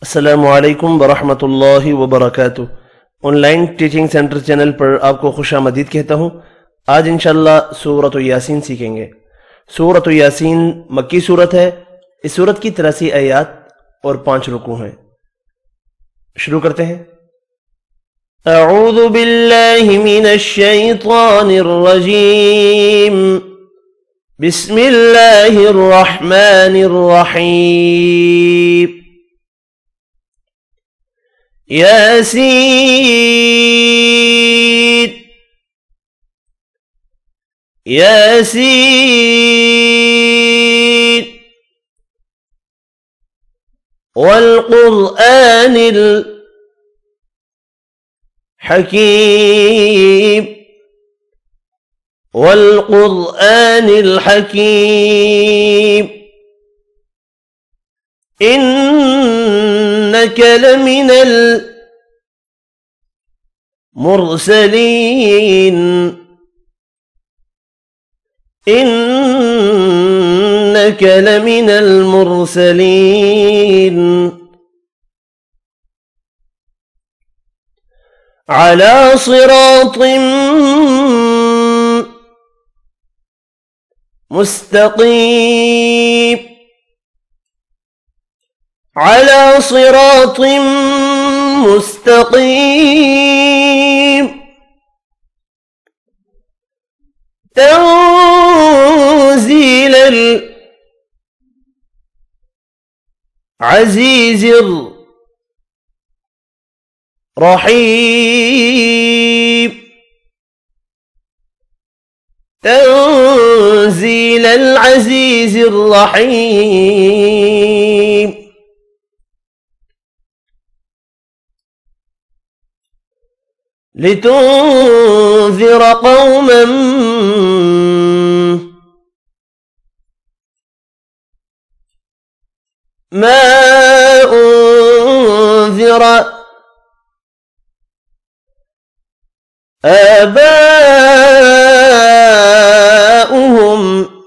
अस्सलामुअलैकुम वरहमतुल्लाहि वबरकातुह। ऑनलाइन टीचिंग सेंटर चैनल पर आपको खुशामदीद कहता हूँ। आज इंशाअल्लाह सूरत यासीन सीखेंगे। सूरत यासीन मक्की सूरत है। इस सूरत की 83 आयत और 5 रुकू हैं। शुरू करते हैं। अऊज़ु बिल्लाहि मिनश शैतानिर रजीम। बिस्मिल्लाहिर रहमानिर रहीम। यासीन यासीन वल क़ुरआनिल हकीम वल क़ुरआनिल हकीम इन्नका लमिनल मुरसलीन इन्नका लमिनल मुरसलीन अला सिरातिम मुस्तक़ीम अला सिरातिम मुस्तक़ीम तंज़ीलल अज़ीज़िर रहीम तंज़ीलल अज़ीज़िर रहीम लितुन्ज़िर क़ौमन मा उन्ज़िर आबाउहुम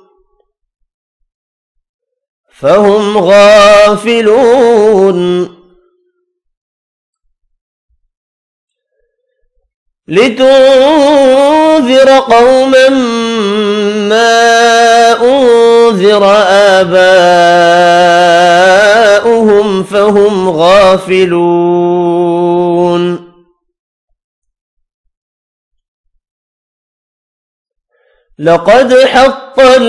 फहुम गाफिलून लितुन्ज़िर क़ौमन मा उन्ज़िर आबाउहुम फहुम गाफिलून लक़द हक़्क़ल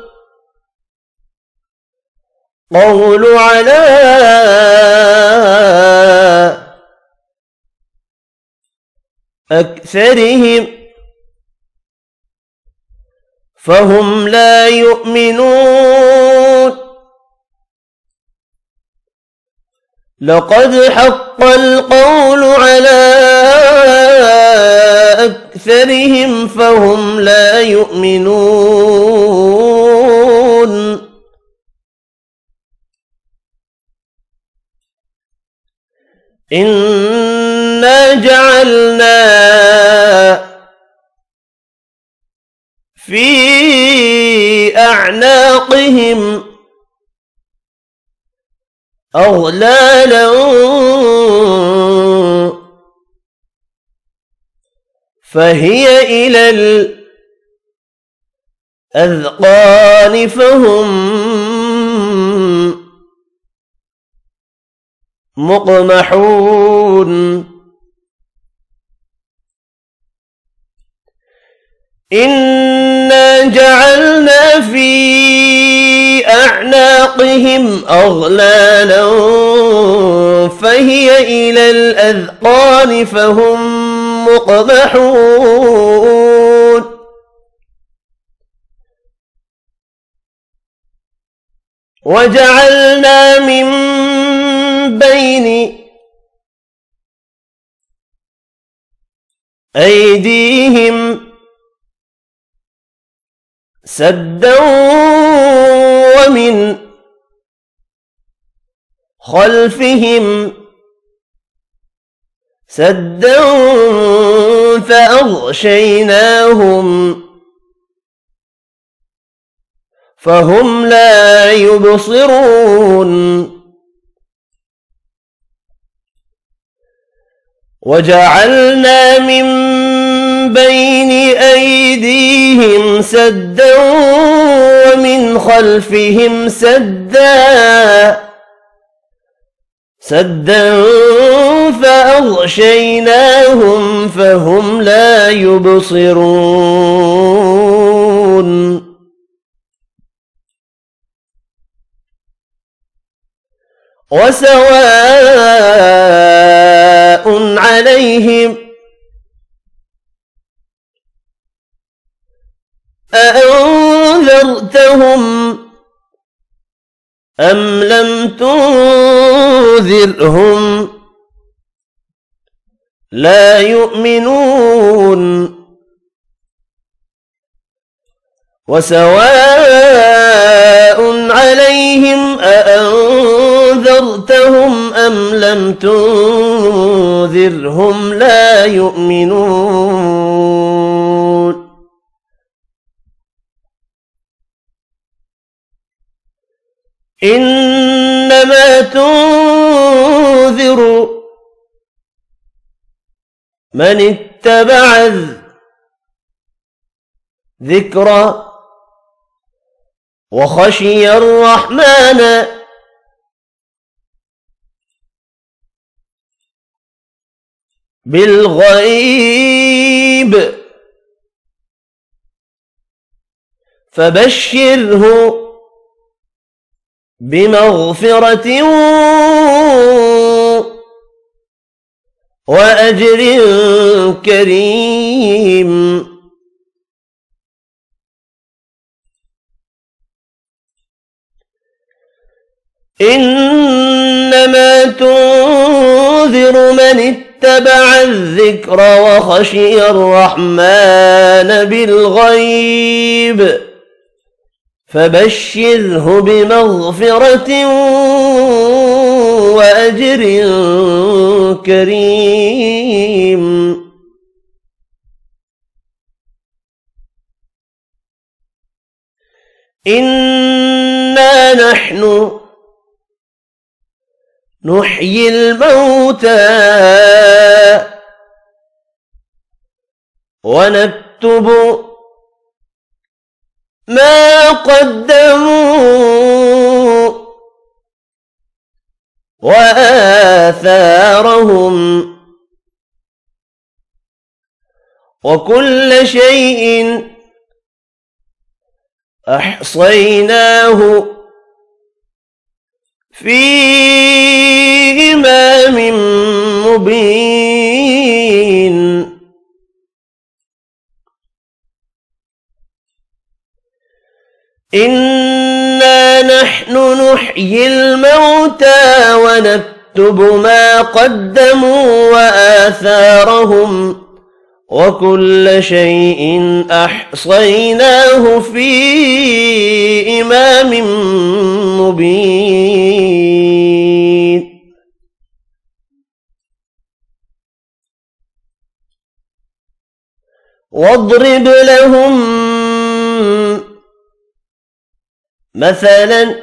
क़ौलु अला अक्सरिहिम फहुम ला युमिनून लक़द हक़्क़ल क़ौलु अला अक्सरिहिम फहुम ला युमिनून इन्ना जअलना फी अअनाक़िहिम अग़लालन फ़हिय इलल अज़क़ान फ़हुम मुक़महून इन्ना जअलना फ़ी अअनाक़िहिम अग़लालन फ़हिय इलल अज़क़ान फ़हुम मुक़महून वजअलना मिन बैन ऐदीहिम सद्दन वमिन खल्फिहिम सद्दन फ़अग़शयनाहुम फ़हुम ला युबसिरून وجعلنا من بين أيديهم سدا ومن خلفهم سدا فأغشيناهم فهم لا يبصرون وسواء عليهم أأنذرتهم أم لم تنذرهم لا يؤمنون وسواء عليهم أأنذرتهم أم لم تنذرهم لا يؤمنون إنما تنذر من اتبع الذكر وخشي الرحمن بالغيب فبشره بمغفرة وأجر كريم إنما تنذر من اتبع الذكر وخشي الرحمن بالغيب فبشره بمغفرة وأجر كريم إنا نحن نحيي الموتى ونكتب ما قدموا وآثارهم وكل شيء أحصيناه في إمام مبين إنا نحن نحيي الموتى ونكتب ما قدموا وآثارهم وكل شيء أحصيناه في إمام مبين واضرب لهم مثلا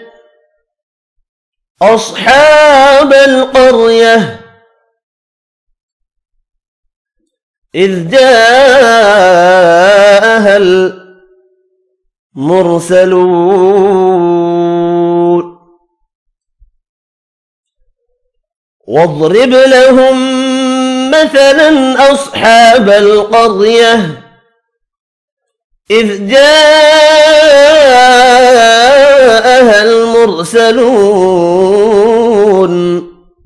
أصحاب القرية إذ جاءها المرسلون واضرب لهم مثلا أصحاب القرية إذ جاءها المرسلون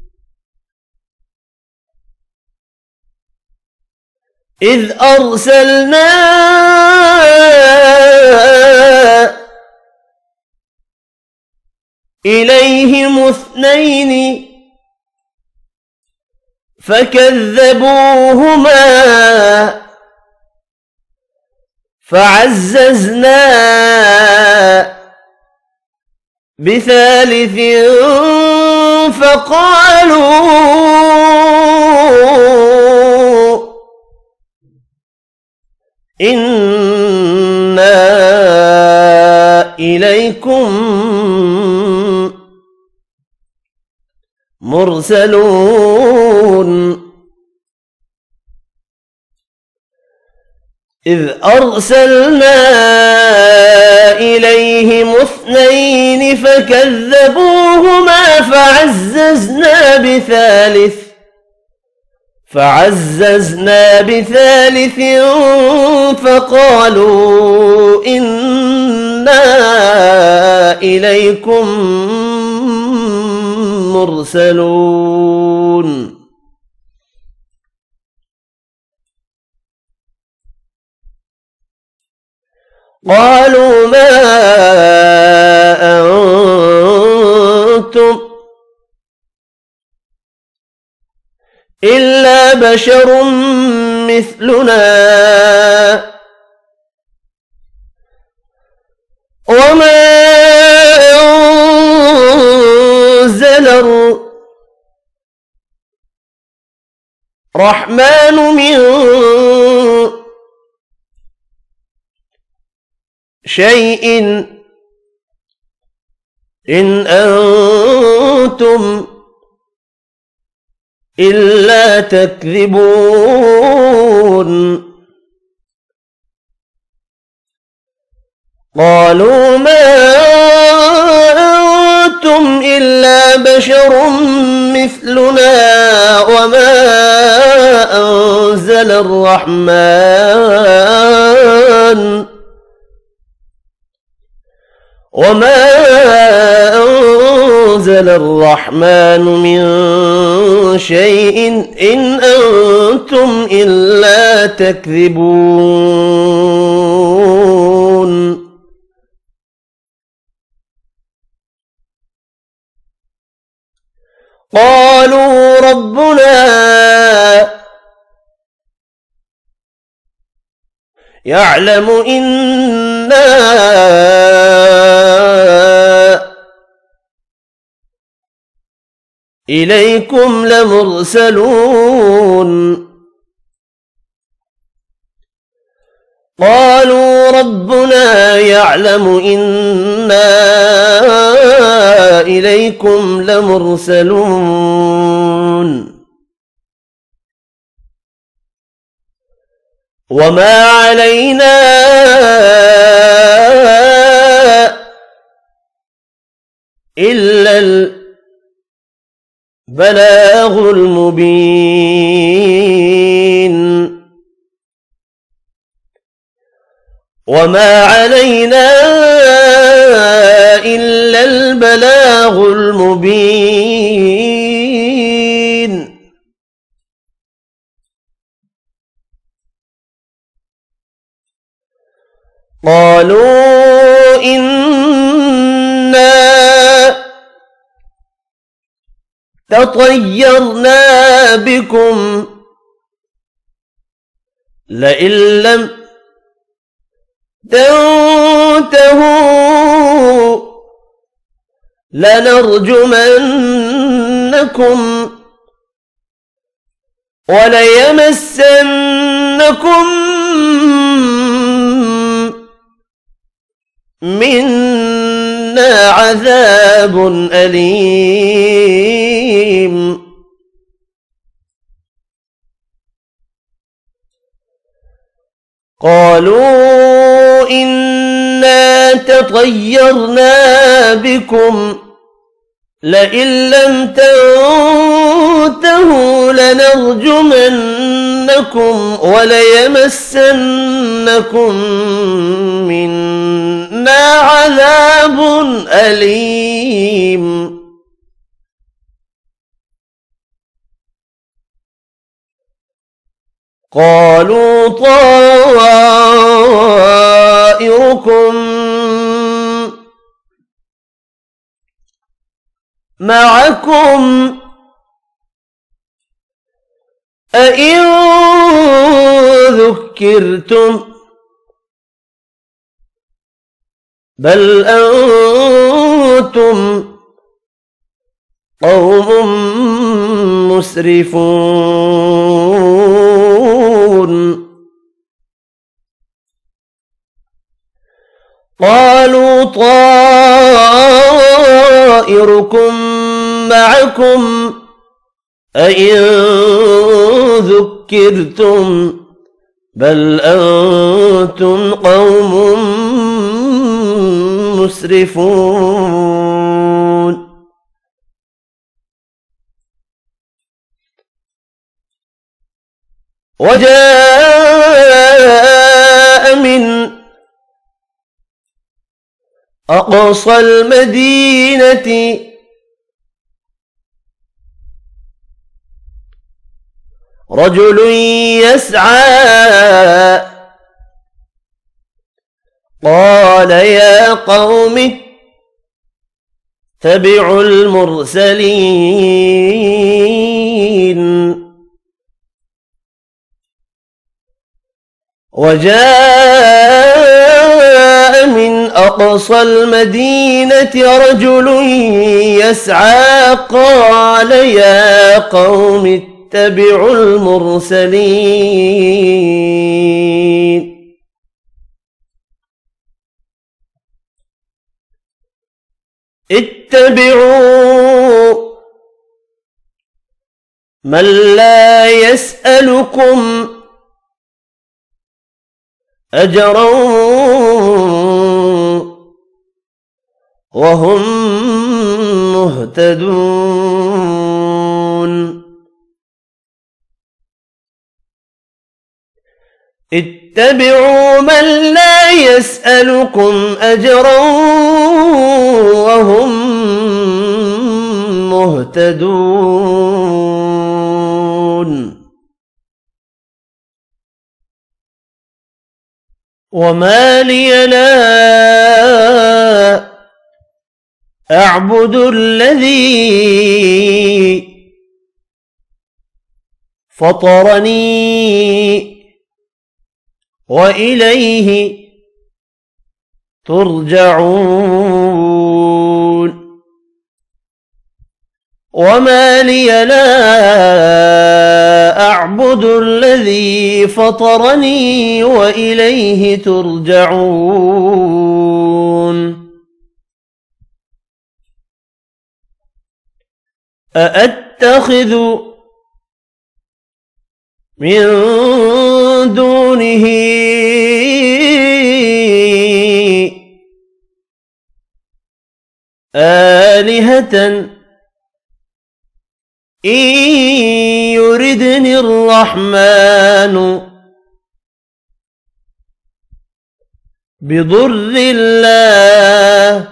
إذ أرسلنا إليهم اثنين فكذبوهما فعززنا بثالث فقالوا إنا إليكم مرسلون إذ أرسلنا إليهم 2 فكذبوهما فعززنا بثالث فقالوا إنا إليكم مرسلون قالوا ما أنتم إلا بشر مثلنا وما أنزل الرحمن من شيء إن أنتم إلا تكذبون قالوا ما أنتم إلا بشر مثلنا وما أنزل الرحمن من شيء إن أنتم إلا تكذبون قالوا ربنا يعلم إنا إليكم لمرسلون قالوا ربنا يعلم إنا إليكم لمرسلون وما علينا إلا البلاغ المبين وما علينا إلا البلاغ المبين قالوا إنا تطيرنا بكم لئن لم تنتهوا لنرجمنكم وليمسنكم منا عذاب أليم قالوا إنا تطيرنا بكم لئن لم تنتهوا لنرجمنكم وليمسنكم منا عذاب أليم قالوا طائركم معكم أئن ذكرتم بل أنتم قوم مسرفون قالوا طائركم معكم أئن ذكرتم بل أنتم قوم مسرفون وجاء من أقصى المدينة رجل يسعى قال يا قوم اتبعوا المرسلين وجاء من أقصى المدينة رجل يسعى قال يا قوم اتبعوا المرسلين اتبعوا من لا يسألكم أجرا وهم مهتدون اتبعوا من لا يسألكم أجرا وهم مهتدون وما لي لا أعبد الذي فطرني وإليه ترجعون وما لي لا أعبد الذي فطرني وإليه ترجعون أأتخذ من دونه آلهة إن يردني الرحمن بضر لا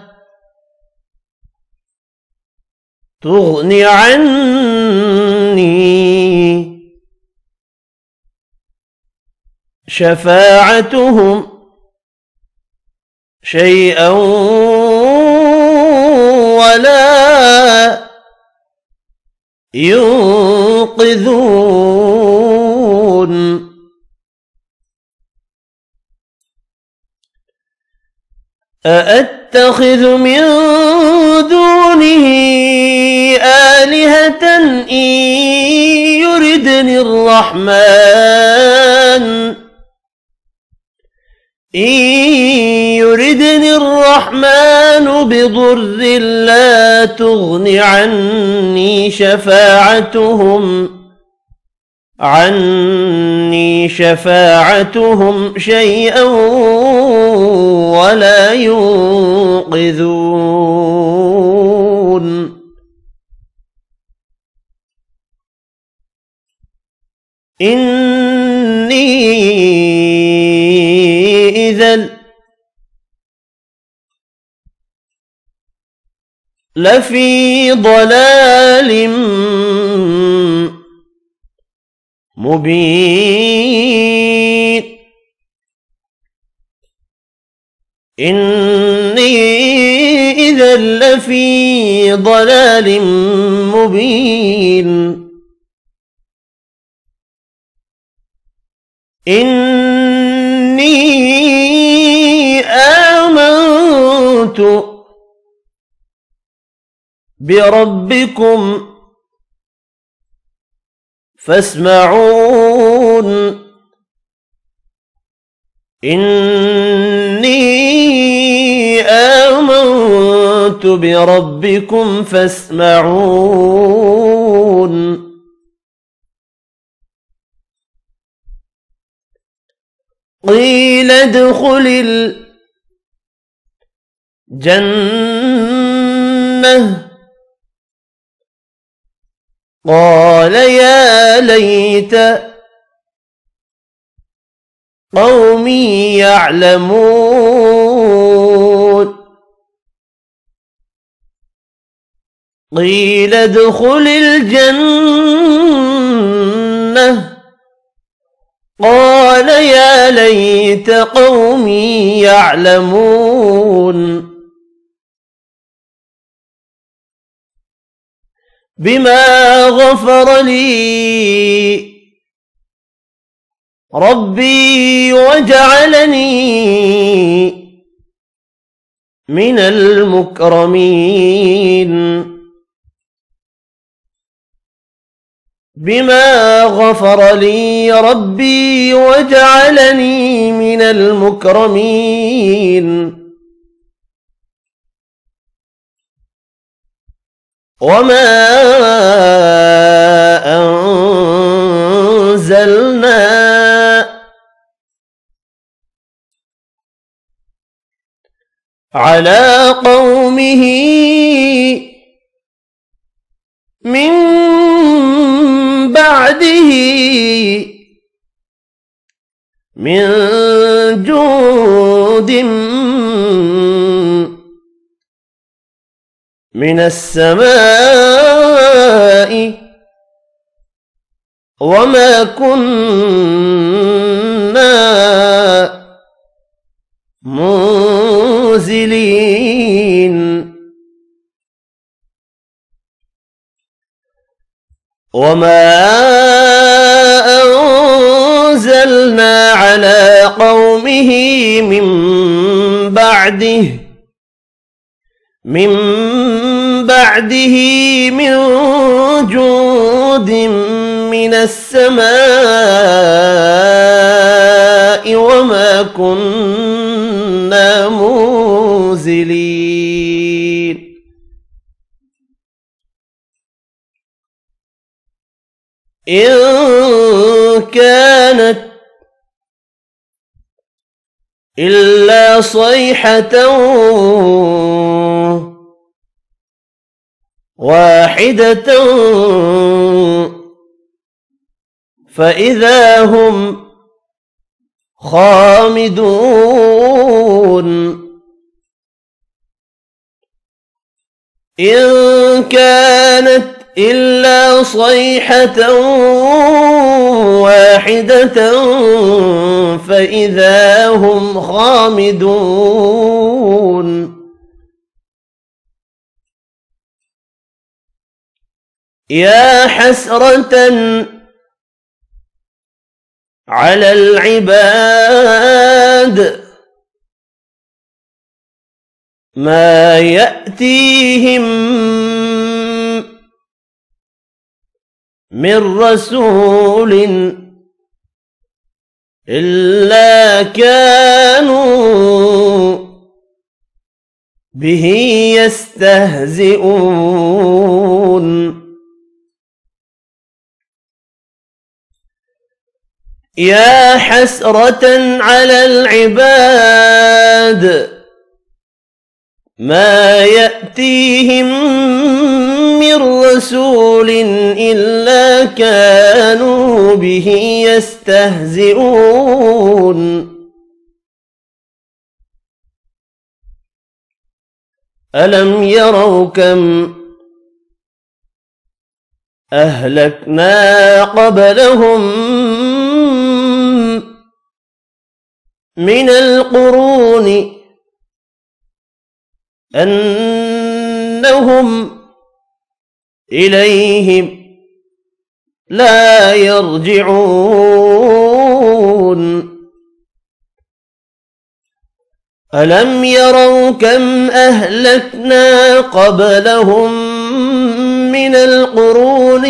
تغن عني شفاعتهم شيئا ولا ينقذون أأتخذ من دونه آلهة إن يردني الرحمن بضر لا تغن عني شفاعتهم شيئا ولا ينقذون إني إذا لفي ضلال مبين إني إذا لفي ضلال مبين إني آمنت بربكم فاسمعون إني آمنت بربكم فاسمعون قيل ادخل الجنة قال يا ليت قومي يعلمون قيل ادخل الجنة قال يا ليت قومي يعلمون بما غفر لي ربي وجعلني من المكرمين بما غفر لي ربي وجعلني من المكرمين وما أنزلنا على قومه من بعده من جود من السماء وما كنا منزلين وما أنزلنا على قومه من بعده من جود من السماء وما كنا منزلين إن كانت إلا صيحة واحدة فإذا هم خامدون إن كانت إلا صيحة واحدة فإذا هم خامدون يا حسرة على العباد ما يأتيهم من رسول إلا كانوا به يستهزئون يا حسرة على العباد ما يأتيهم من رسول إلا كانوا به يستهزئون ألم يروا كم أهلكنا قبلهم من القرون أنهم إليهم لا يرجعون ألم يروا كم أهلكنا قبلهم من القرون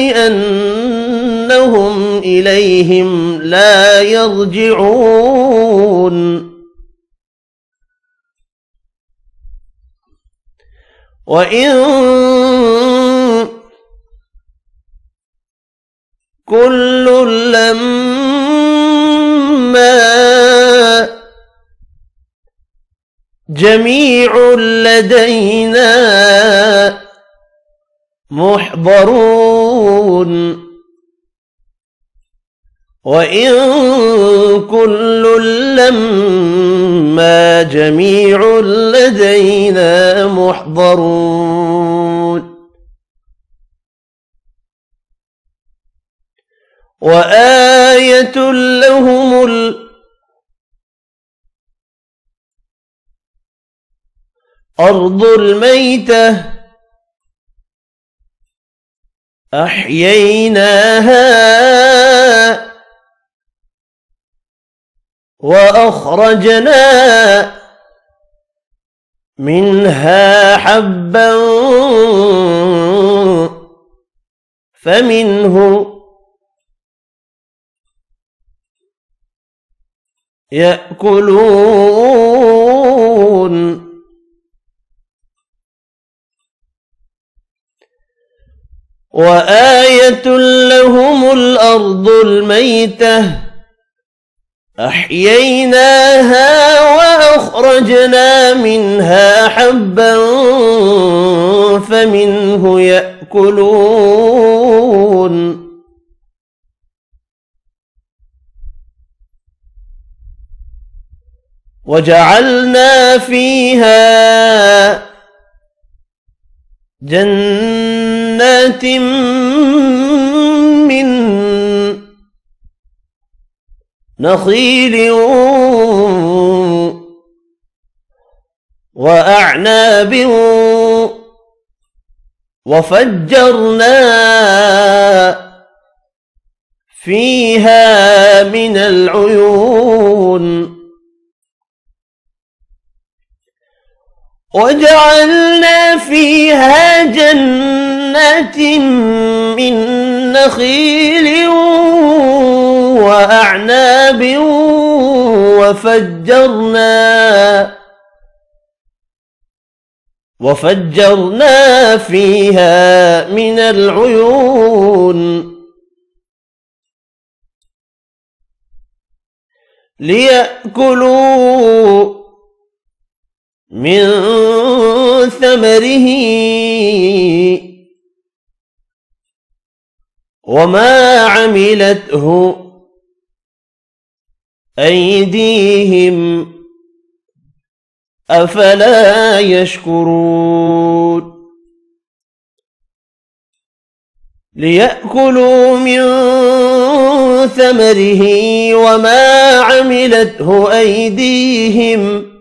أنهم إليهم لا يرجعون وإن كل لما جميع لدينا محضرون وإن كل لما جميع لدينا محضرون وآية لهم الأرض الميتة أحييناها وأخرجنا منها حبا فمنه يأكلون وآية لهم الأرض الميتة أحييناها وأخرجنا منها حبا فمنه يأكلون وجعلنا فيها جنات من نخيل وأعناب وفجرنا فيها من العيون وجعلنا فيها جنات من نخيل وأعناب وفجرنا فيها من العيون ليأكلوا من ثمره وما عملته أيديهم أفلا يشكرون ليأكلوا من ثمره وما عملته أيديهم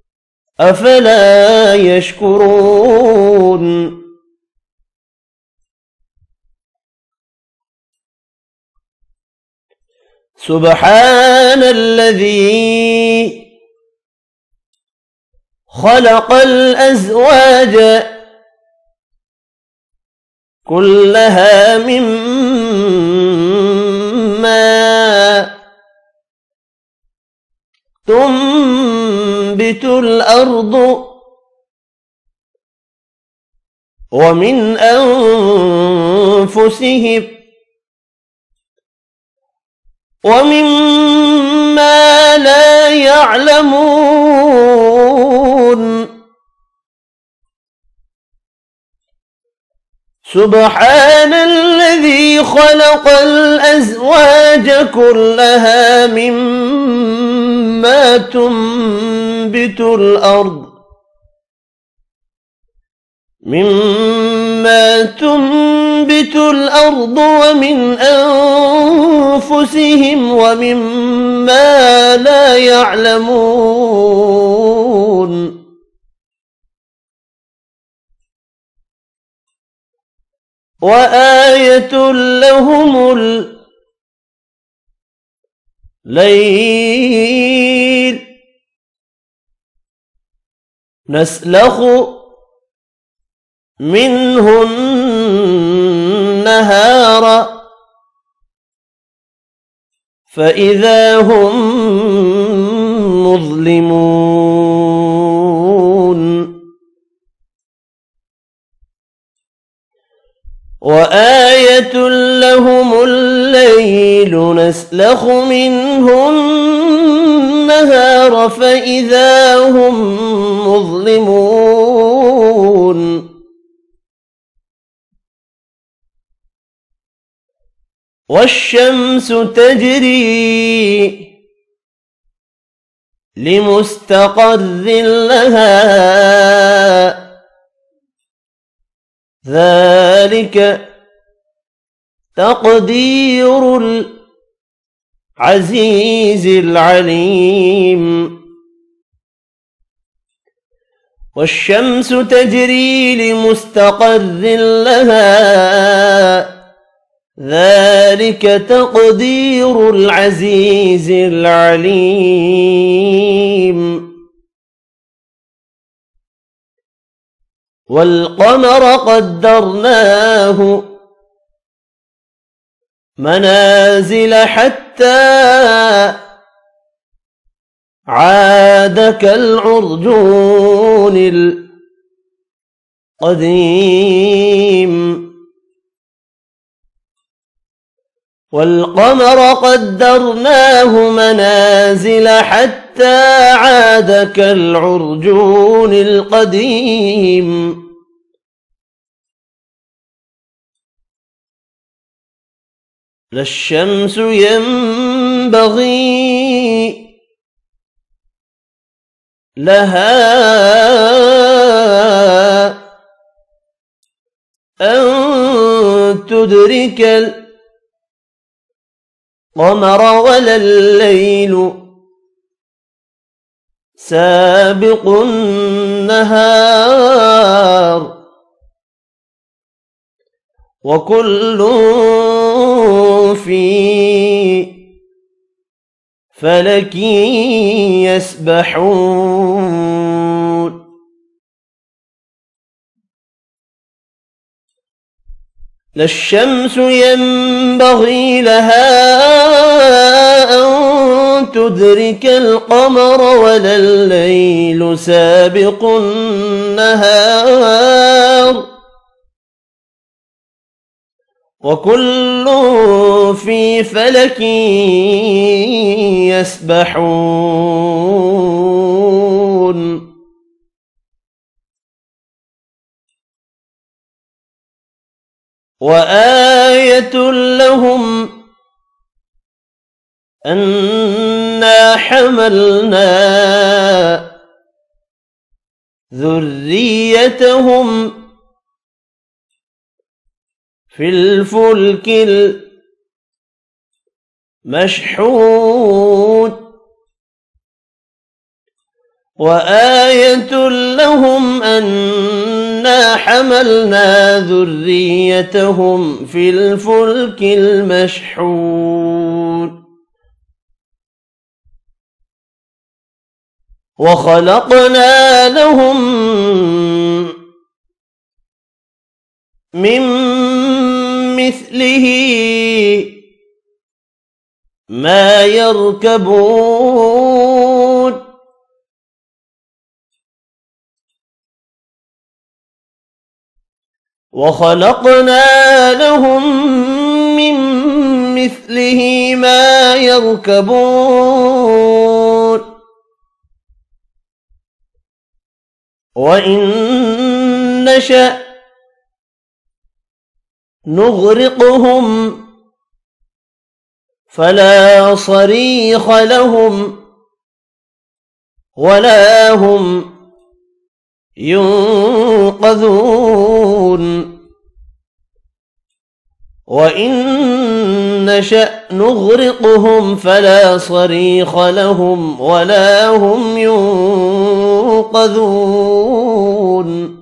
أفلا يشكرون سبحان الذي خلق الأزواج كلها مما تنبت الأرض ومن أنفسهم ومما لا يعلمون سبحان الذي خلق الأزواج كلها مما تنبت الأرض ومن أنفسهم ومما لا يعلمون وآية لهم الليل نسلخ منه النهار فإذا هم مظلمون وآية لهم الليل الليل نسلخ منه النهار فإذا هم مظلمون والشمس تجري لمستقر لها ذلك تقدير العزيز العليم والشمس تجري لمستقر لها ذلك تقدير العزيز العليم والقمر قدرناه منازل حتى عاد كالعرجون القديم والقمر قدرناه منازل حتى عاد كالعرجون القديم لا الشمس ينبغي لها أن تدرك القمر ولا الليل سابق النهار وكل في فلك يسبحون لا الشمس ينبغي لها أن تدرك القمر ولا الليل سابق النهار وكل في فلك يسبحون وآية لهم أنا حملنا ذريتهم في الفلك المشحون وآية لهم أنا حملنا ذريتهم في الفلك المشحون وخلقنا لهم من مثله ما يركبون وخلقنا لهم من مثله ما يركبون وإن نشأ نغرقهم فلا صريخ لهم ولا هم ينقذون وإن نشأ نغرقهم فلا صريخ لهم ولا هم ينقذون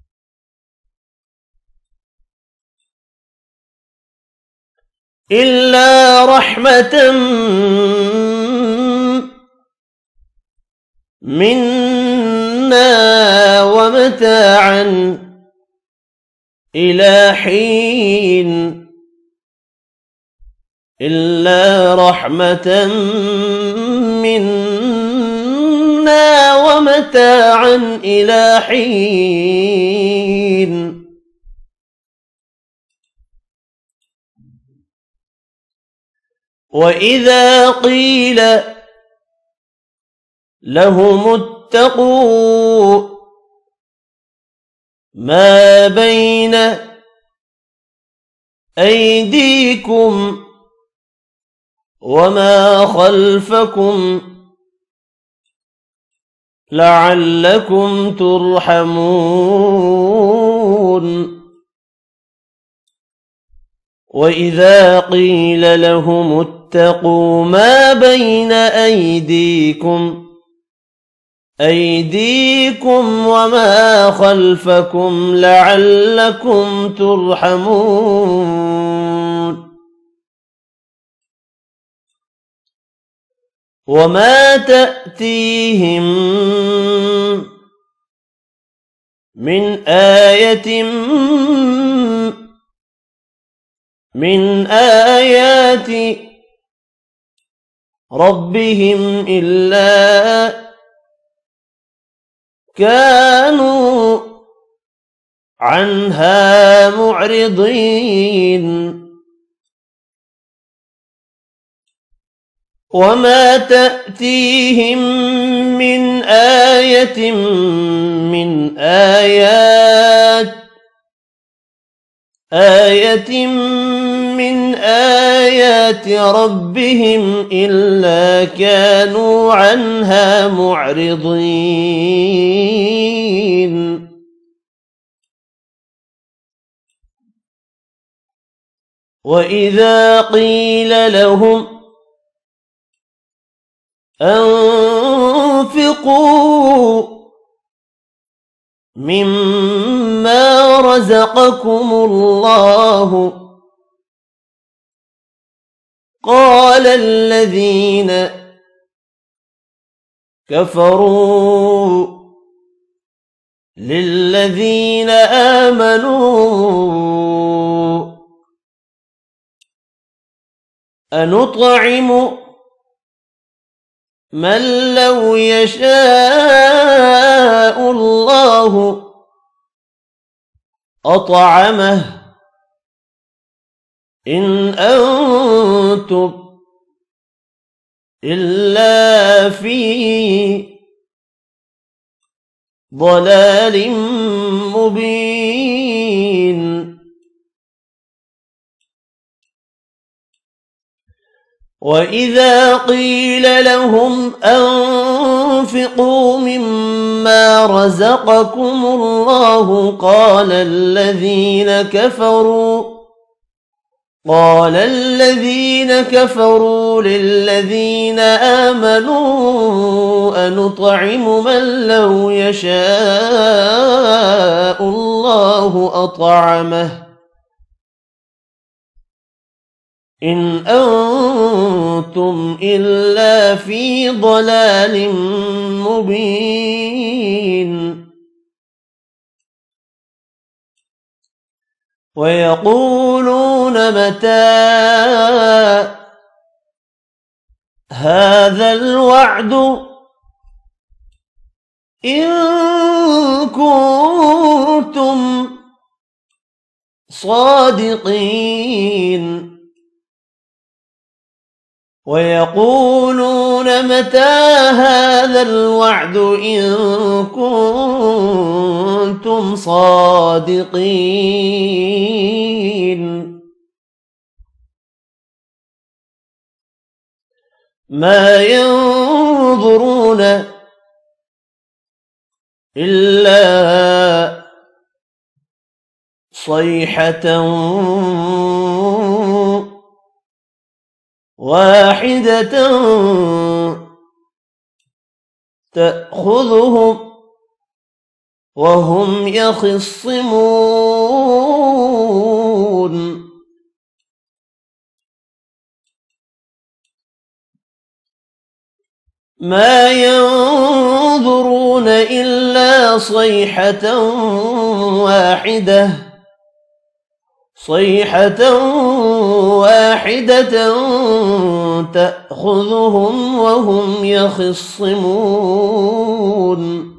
إلا رحمة منا ومتاعا إلى حين إلا رحمة منا ومتاعا إلى حين وإذا قيل لهم اتقوا ما بين أيديكم وما خلفكم لعلكم ترحمون وإذا قيل لهم اتقوا ما بين أيديكم وما خلفكم لعلكم ترحمون وما تأتيهم من آية من آيات ربهم إلا كانوا عنها معرضين وما تأتيهم من آية من آيات ربهم إلا كانوا عنها معرضين وإذا قيل لهم أنفقوا مما رزقكم الله قال الذين كفروا للذين آمنوا أنطعم من لو يشاء الله أطعمه إن أنتم إلا في ضلال مبين وإذا قيل لهم أنفقوا مما رزقكم الله قال الذين كفروا للذين آمنوا أنطعم من لو يشاء الله أطعمه إن أنتم إلا في ضلال مبين ويقولون متى هذا الوعد إن كنتم صادقين ويقولون متى هذا الوعد إن كنتم صادقين ما ينظرون إلا صيحة واحدة تأخذهم وهم يخصمون ما ينظرون إلا صيحة واحدة تأخذهم وهم يخصمون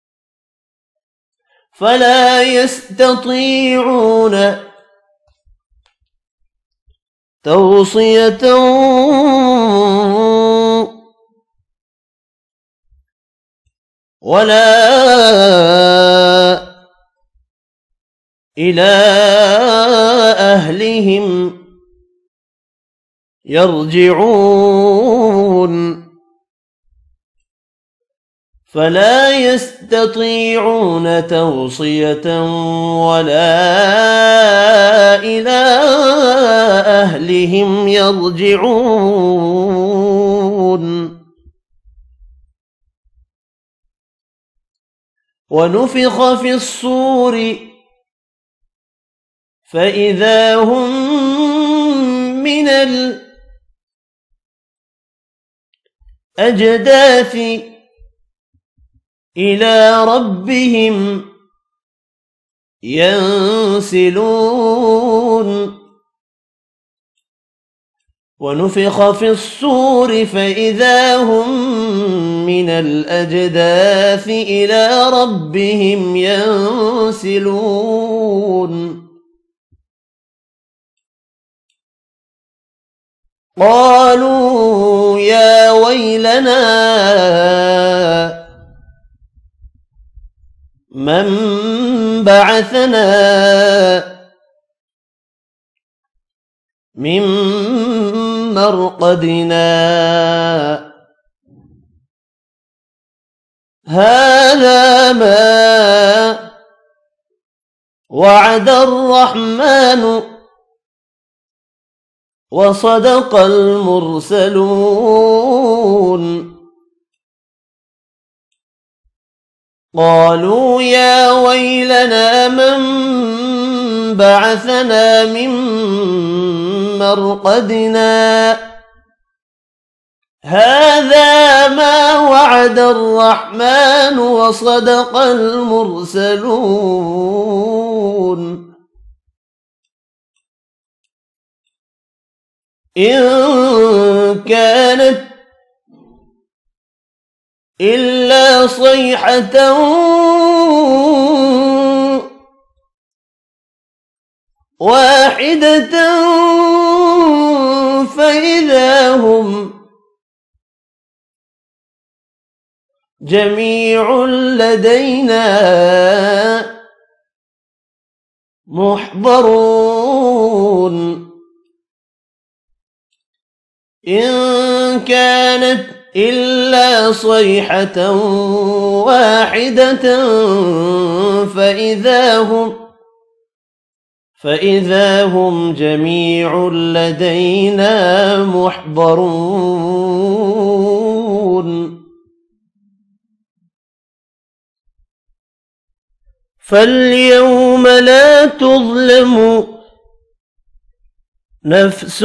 فلا يستطيعون توصية ولا إلى أهلهم يرجعون فلا يستطيعون توصية ولا إلى أهلهم يرجعون ونفخ في الصور فإذا هم من الأجداث إلى ربهم ينسلون ونفخ في الصور فإذا هم من الأجداث إلى ربهم ينسلون قالوا يا ويلنا من بعثنا من مرقدنا هذا ما وعد الرحمن وصدق المرسلون قالوا يا ويلنا من بعثنا من مرقدنا هذا ما وعد الرحمن وصدق المرسلون إن كانت إلا صيحة واحدة فإذا هم جميع لدينا محضرون إن كانت إلا صيحة واحدة فإذا هم جميع لدينا محضرون فاليوم لا تظلم نفس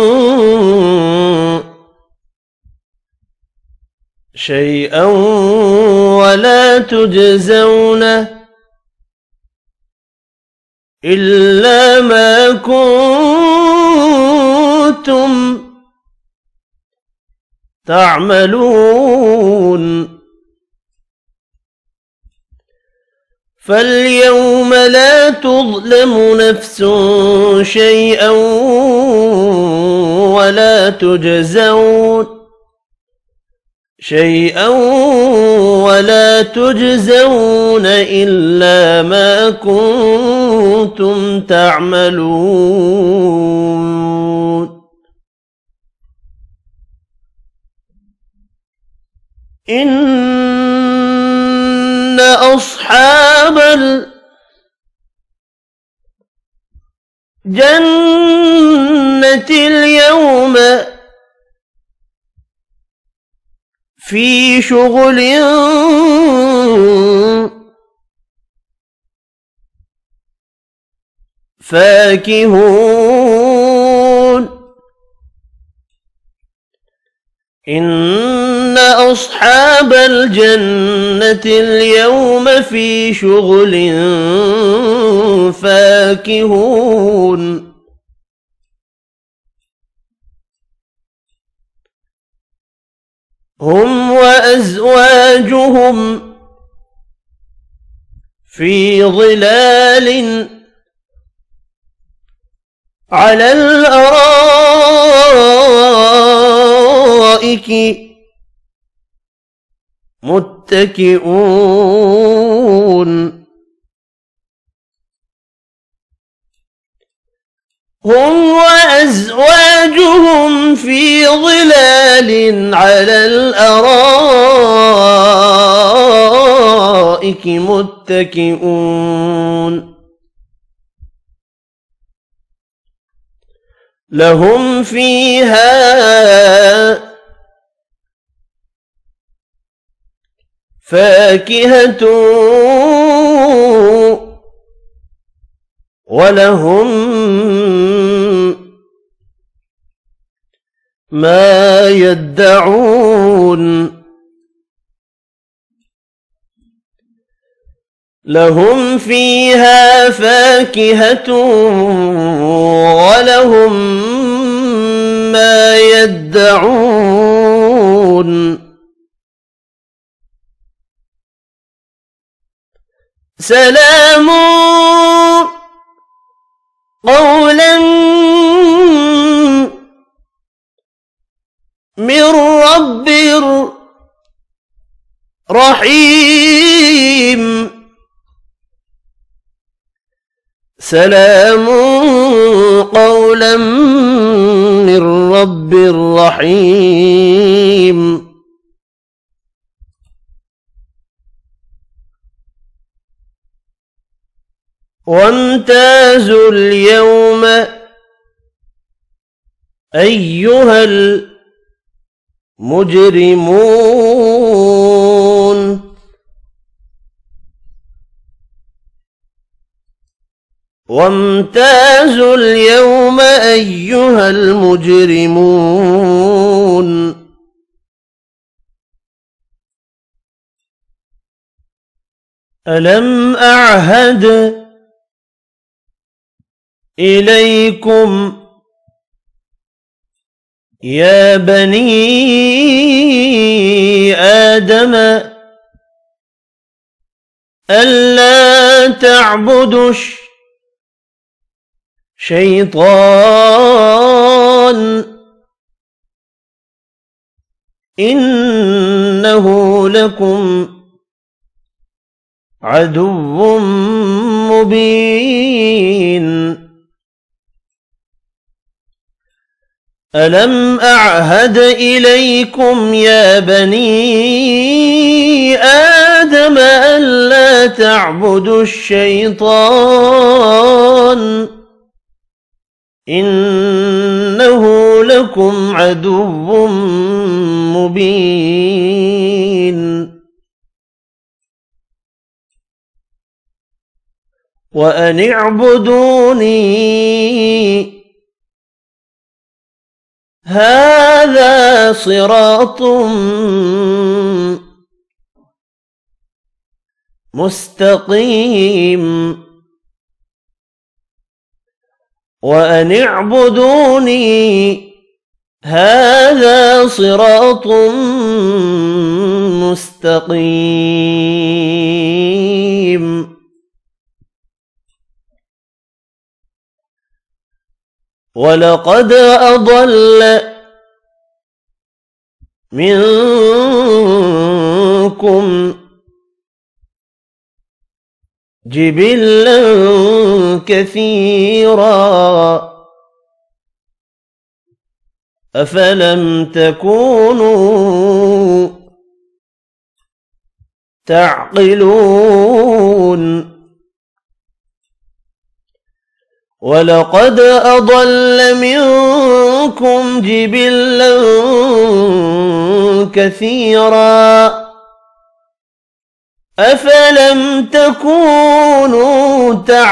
شيئا ولا تجزون إلا ما كنتم تعملون فاليوم لا تظلم نفس شيئا ولا تجزون إلا ما كنتم تعملون إن أصحاب الجنة اليوم في شغل فاكهون إن أصحاب الجنة اليوم في شغل فاكهون هم وأزواجهم في ظلال على الأرائك متكئون هم وأزواجهم في ظلال على الأرائك متكئون لهم فيها فاكهة ولهم ما يدعون لهم فيها فاكهة ولهم ما يدعون سلام قولا من رب رحيم سلام قولا من رب رحيم وامتازوا اليوم أيها المجرمون وامتازوا اليوم أيها المجرمون ألم أعهد إليكم يا بني آدم ألا تعبدوا الشيطان إنه لكم عدو مبين ألم أعهد إليكم يا بني آدم ألا تعبدوا الشيطان إنه لكم عدو مبين وأن اعبدوني هذا صراط مستقيم وأن اعبدوني هذا صراط مستقيم ولقد أضل منكم جبلا كثيرا أفلم تكونوا تعقلون ولقد أضل منكم جبلا كثيرا أفلم تكونوا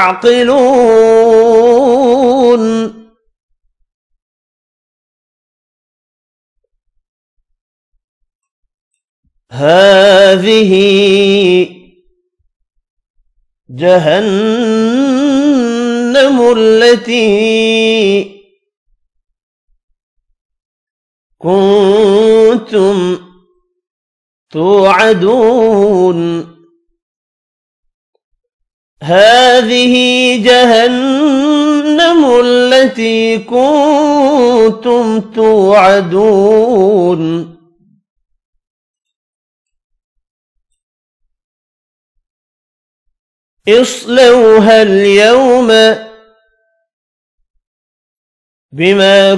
تعقلون هذه جهنم التي كنتم توعدون هذه جهنم التي كنتم توعدون اصلوها اليوم بما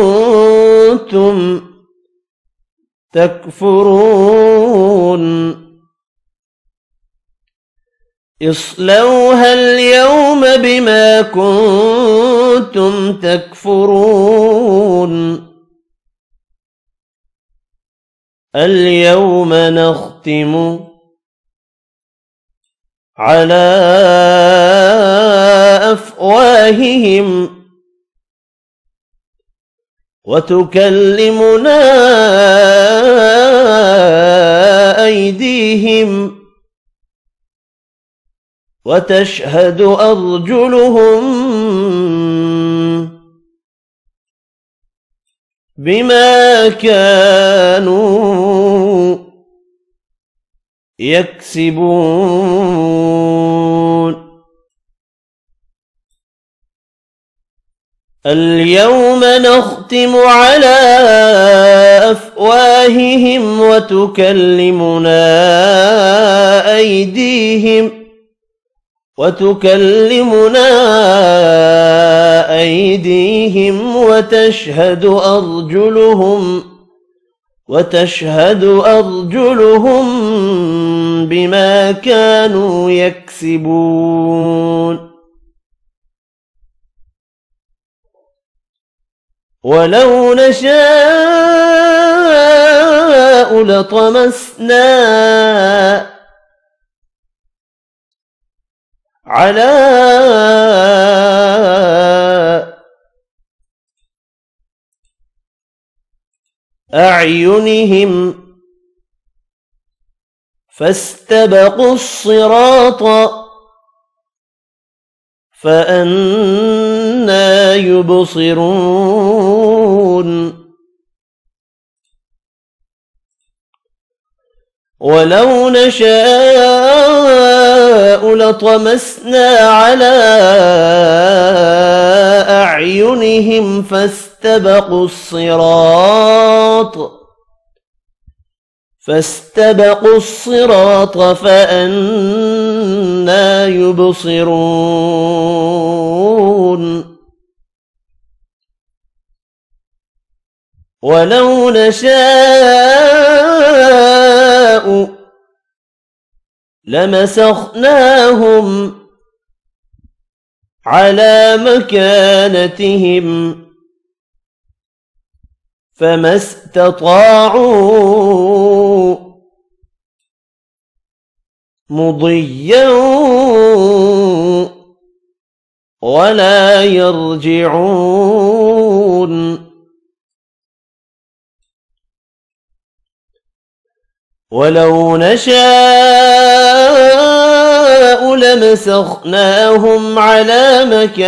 كنتم تكفرون اصلوها اليوم بما كنتم تكفرون اليوم نختم على أفواههم وتكلمنا أيديهم وتشهد أرجلهم بما كانوا يكسبون اليوم نختم على أفواههم وتكلمنا أيديهم وتشهد أرجلهم بما كانوا يكسبون ولو نشاء لطمسنا على أعينهم فاستبقوا الصراط فأنى يبصرون ولو نشاء لطمسنا على أعينهم فاستبقوا الصراط فأنى يبصرون ولو نشاء لمسخناهم على مكانتهم فما استطاعوا مضيا ولا يرجعون ولو نشاء لمسخناهم على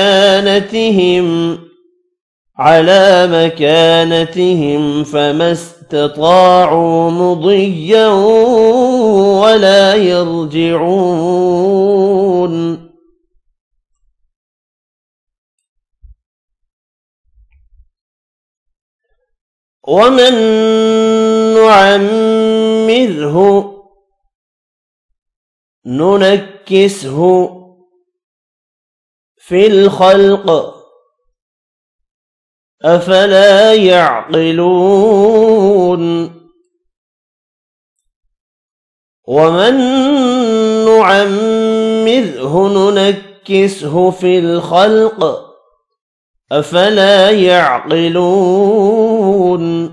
مكانتهم فما استطاعوا مضيا ولا يرجعون ومن نعمره ننكسه في الخلق أفلا يعقلون ومن نعمره ننكسه في الخلق أفلا يعقلون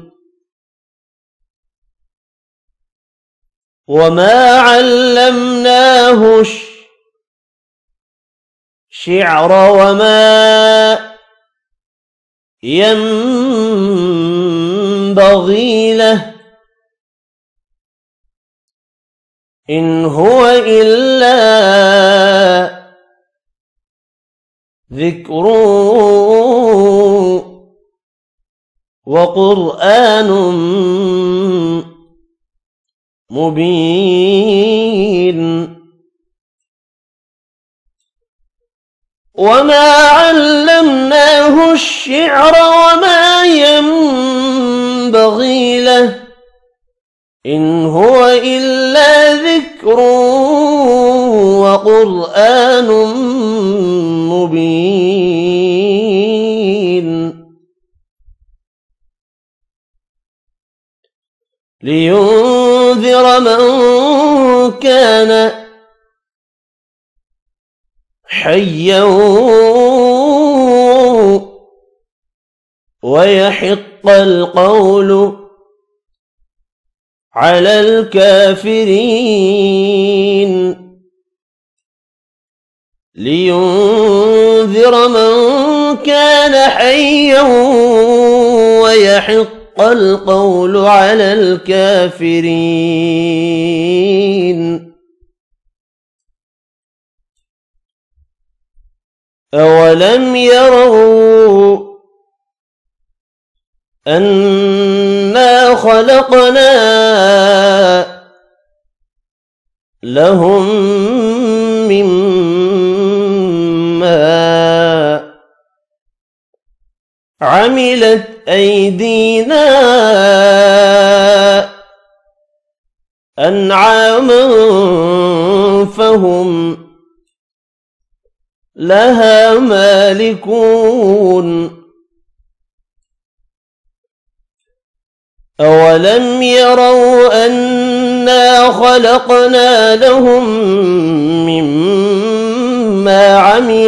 وما علمناه الشعر وما ينبغي له إن هو إلا ذكر وقرآن مبين وما علمناه الشعر وما ينبغي له إن هو إلا ذكر قرآن مبين لينذر من كان حيا ويحق القول على الكافرين لينذر من كان حيا ويحق القول على الكافرين أولم يروا أنا خلقنا لهم مما عملت أيدينا أنعاما فهم لها مالكون أولم يروا أنا خلقنا لهم مما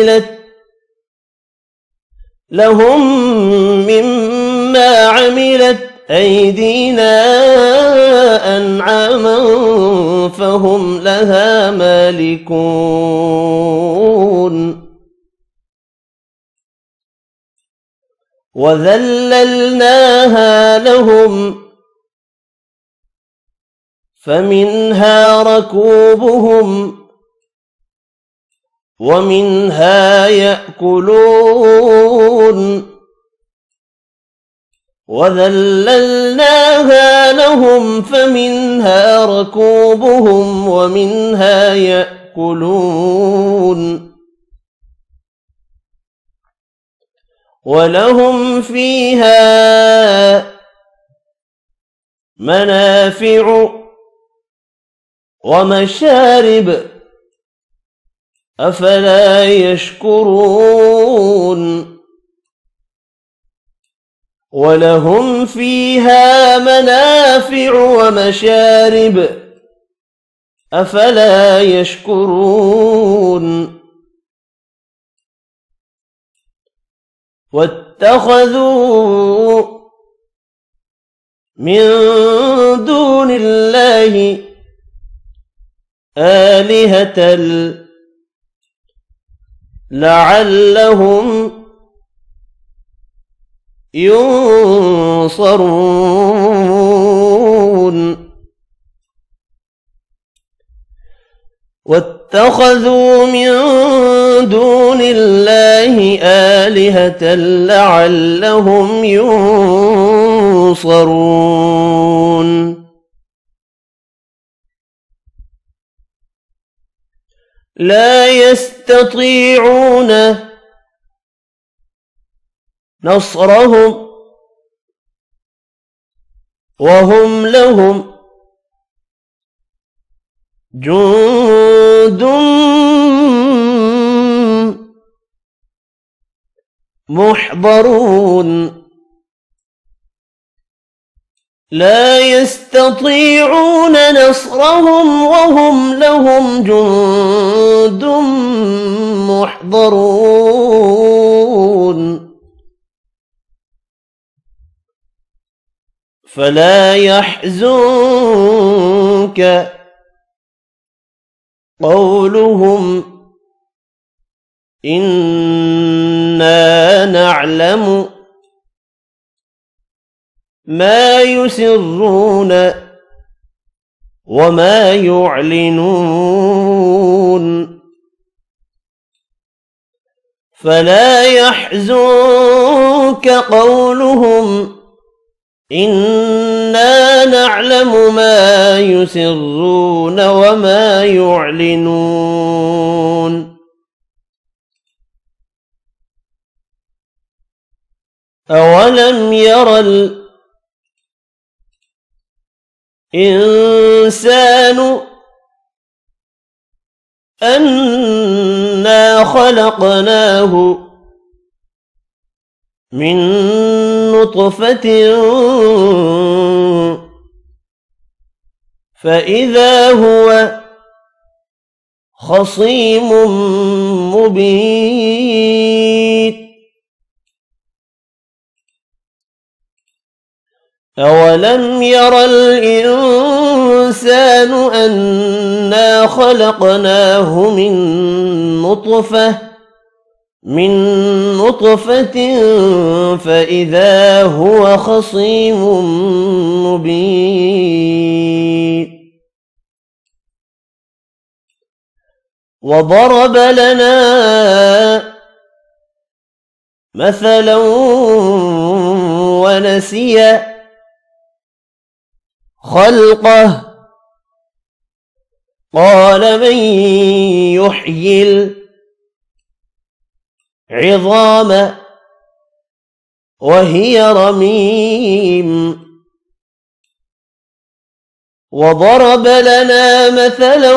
عملت أيدينا أنعاما فهم لها مالكون وذللناها لهم فمنها ركوبهم ومنها يأكلون وذللناها لهم فمنها ركوبهم ومنها يأكلون ولهم فيها منافع ومشارب أفلا يشكرون ولهم فيها منافع ومشارب أفلا يشكرون واتخذوا من دون الله آلهة لعلهم ينصرون واتخذوا من دون الله آلهة لعلهم ينصرون لا يستطيعون نصرهم وهم لهم جند محضرون لا يستطيعون نصرهم وهم لهم جند محضرون فلا يحزنك قولهم إنا نعلم ما يسرون وما يعلنون فلا يحزنك قولهم إنا نعلم ما يسرون وما يعلنون أولم ير الإنسان أنا خلقناه من نطفة فإذا هو خصيم مبين أولم ير الإنسان أنا خلقناه من نطفة فإذا هو خصيم مبين وضرب لنا مثلا ونسي خلقه قال من يحيي العظام وهي رميم وضرب لنا مثلا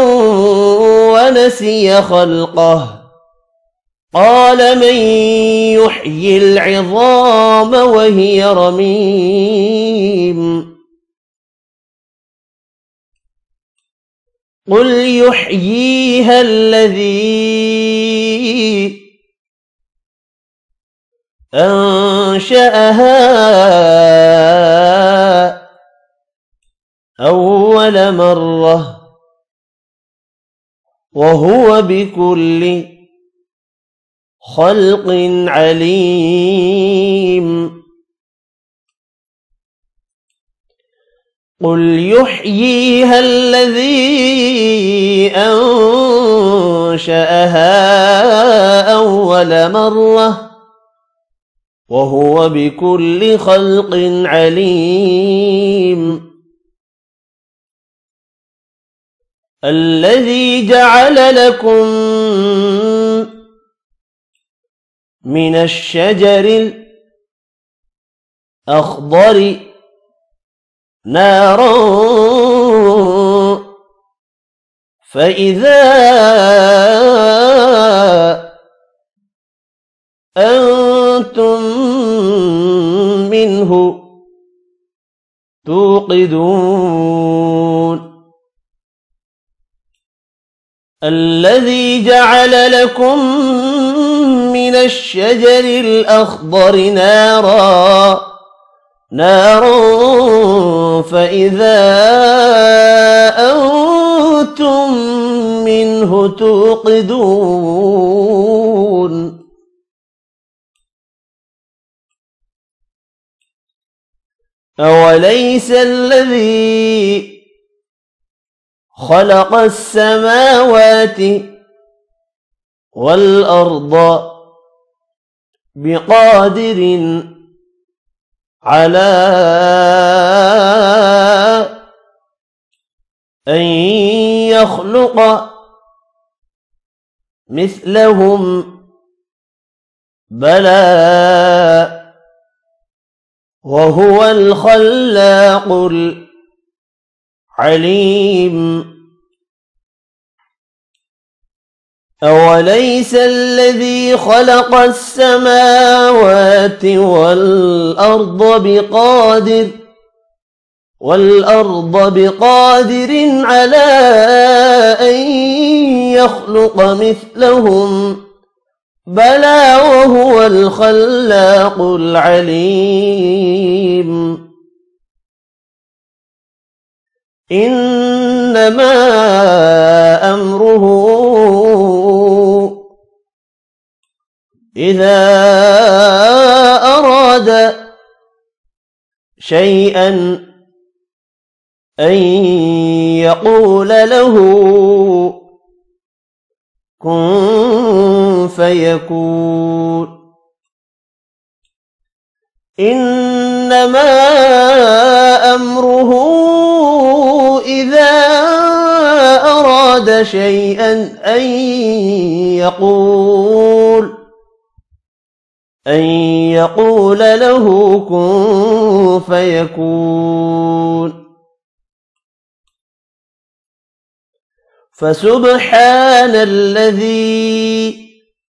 ونسي خلقه قال من يحيي العظام وهي رميم قل يحييها الذي أنشأها أول مرة وهو بكل خلق عليم قل يحييها الذي أنشأها أول مرة وهو بكل خلق عليم الذي جعل لكم من الشجر الأخضر نارا فإذا أنتم منه توقدون الذي جعل لكم من الشجر الأخضر نارا فإذا أنتم منه توقدون أوليس الذي خلق السماوات والأرض بقادر على أن يخلق مثلهم بلى وهو الخلاق العليم أوليس الذي خلق السماوات والأرض بقادر على أن يخلق مثلهم بلى وهو الخلاق العليم إنما أمره إذا أراد شيئا أن يقول له كن فيكون إنما أمره إذا أراد شيئا أن يقول له كن فيكون فسبحان الذي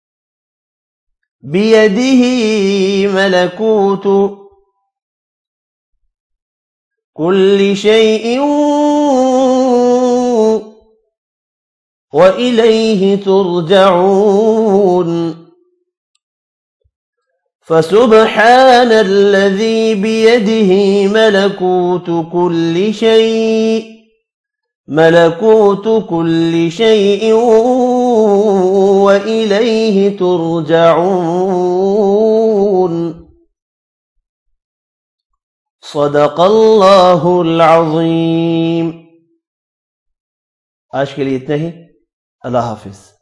بيده ملكوت كل شيء وإليه ترجعون. فسبحان الذي بيده ملكوت كل شيء وإليه ترجعون. صدق الله العظيم. आज के लिए इतना ही। अल्लाह हाफिज।